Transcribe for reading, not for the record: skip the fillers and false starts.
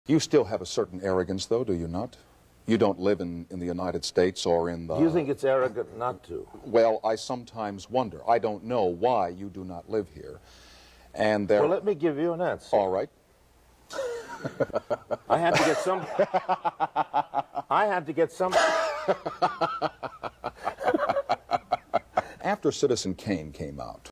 You still have a certain arrogance, though, do you not? You don't live in the United States or in the... Do you think it's arrogant not to? Well, I sometimes wonder. I don't know why you do not live here. And there... Well, let me give you an answer. All right. I had to get some... I had to get some... After Citizen Kane came out,